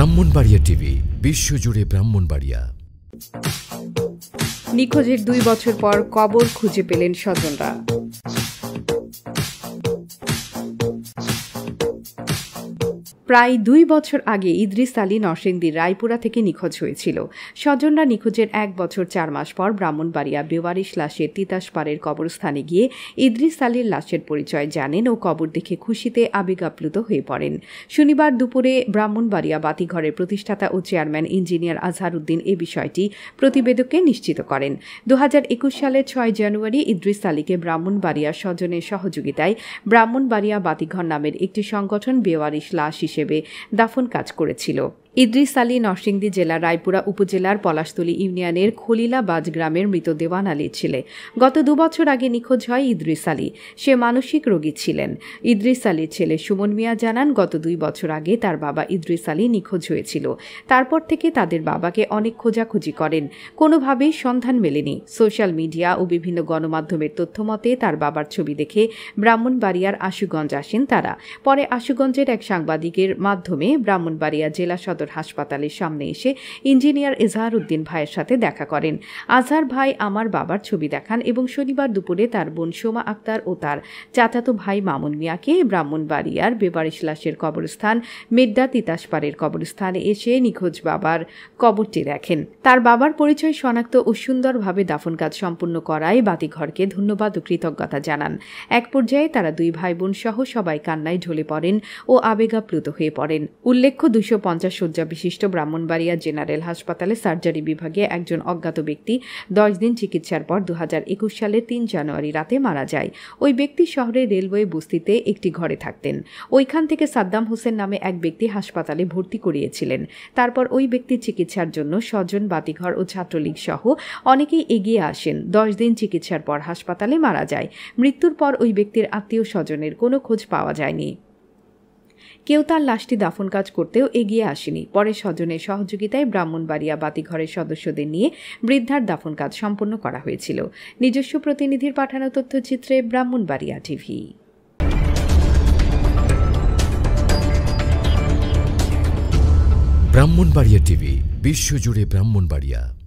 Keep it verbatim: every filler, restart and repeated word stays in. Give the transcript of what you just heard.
Brahmanbaria TV বিশ্বজুড়ে ব্রাহ্মণবাড়িয়া। নিখোঁজের দুই বছর পর কবর খুঁজে পেলেন স্বজনরা। প্রায় দুই বছর আগে ইদ্রিস আলী নরসিংদীর রায়পুরা থেকে নিখোঁজ হয়েছিল। স্বজনরা নিখোঁজের এক বছর চার মাস পর ব্রাহ্মণবাড়িয়া বেওয়ারিশ লাশের তিতাসপাড়ের কবরস্থানে গিয়ে ইদ্রিস আলীর লাশের পরিচয় জানেন ও কবর দেখে খুশিতে আবেগাপ্লুত হয়ে পড়েন। শনিবার দুপুরে ব্রাহ্মণবাড়িয়া বাতিঘরের প্রতিষ্ঠাতা ও চেয়ারম্যান ইঞ্জিনিয়ার আজহার উদ্দিন এ বিষয়টি প্রতিবেদককে নিশ্চিত করেন। দু হাজার একুশ সালের ছয় জানুয়ারি ইদ্রিস আলীকে ব্রাহ্মণবাড়িয়া স্বজনের সহযোগিতায় ব্রাহ্মণবাড়িয়া বাতিঘর নামের একটি সংগঠন বেওয়ারিশ লাশ হিসেবে দাফন কাজ করেছিল। ইদ্রিস আলী নরসিংদী জেলার রায়পুরা উপজেলার পলাশতলী ইউনিয়নের খলিলাবাজ গ্রামের মৃত দেওয়ান আলীর ছেলে। গত দুবছর আগে নিখোঁজ হয় ইদ্রিস আলী। সে মানসিক রোগী ছিলেন। ইদ্রিস আলীর ছেলে সুমন মিয়া জানান, গত দুই বছর আগে তার বাবা ইদ্রিস আলী নিখোঁজ হয়েছিল। তারপর থেকে তাদের বাবাকে অনেক খোঁজাখুঁজি করেন, কোনোভাবেই সন্ধান মেলেনি। সোশ্যাল মিডিয়া ও বিভিন্ন গণমাধ্যমের তথ্যমতে তার বাবার ছবি দেখে ব্রাহ্মণবাড়িয়ার আশুগঞ্জ আসেন তারা। পরে আশুগঞ্জের এক সাংবাদিকের মাধ্যমে ব্রাহ্মণবাড়িয়া জেলা সদর হাসপাতালের সামনে এসে ইঞ্জিনিয়ার আজহার উদ্দিন ভাইয়ের সাথে দেখা করেন। আজহার ভাই আমার বাবার ছবি দেখান এবং শনিবার দুপুরে তার বোন সোমা আক্তার ও তার চাচাতো ভাই মামুন মিয়াকে ব্রাহ্মণবাড়িয়ার বেওয়ারিশ লাশের কবরস্থান মেড্ডা তিতাসপাড়ের কবরস্থানে এসে নিখোঁজ বাবার কবরটি দেখেন। তার বাবার পরিচয় শনাক্ত ও সুন্দরভাবে দাফন কাজ সম্পূর্ণ করায় বাতিঘরকে ধন্যবাদ ও কৃতজ্ঞতা জানান। এক পর্যায়ে তারা দুই ভাই বোন সহ সবাই কান্নায় ঢলে পড়েন ও আবেগাপ্লুত হয়ে পড়েন। উল্লেখ্য, দুইশো পঞ্চাশ শয্যা বিশিষ্ট ব্রাহ্মণবাড়িয়া জেনারেল হাসপাতালে সার্জারি বিভাগে একজন অজ্ঞাত ব্যক্তি দশ দিন চিকিৎসার পর দু হাজার একুশ সালের তিন জানুয়ারি রাতে মারা যায়। ওই ব্যক্তি শহরের রেলওয়ে বস্তিতে একটি ঘরে থাকতেন। ওইখান থেকে সাদ্দাম হোসেন নামে এক ব্যক্তি হাসপাতালে ভর্তি করিয়েছিলেন। তারপর ওই ব্যক্তির চিকিৎসার জন্য স্বজন, বাতিঘর ও ছাত্রলীগ সহ অনেকেই এগিয়ে আসেন। দশ দিন চিকিৎসার পর হাসপাতালে মারা যায়। মৃত্যুর পর ওই ব্যক্তির আত্মীয় স্বজনের কোনো খোঁজ পাওয়া যায়নি। কেউ তার লাশটি দাফন কাজ করতেও এগিয়ে আসেনি। পরে স্বজনের সহযোগিতায় ব্রাহ্মণবাড়িয়া বাতিঘরের সদস্যদের নিয়ে বৃদ্ধার দাফন কাজ সম্পন্ন করা হয়েছিল। নিজস্ব প্রতিনিধির পাঠানো তথ্যচিত্রে ব্রাহ্মণবাড়িয়া টিভি। ব্রাহ্মণবাড়িয়া টিভি বিশ্বজুড়ে ব্রাহ্মণবাড়িয়া।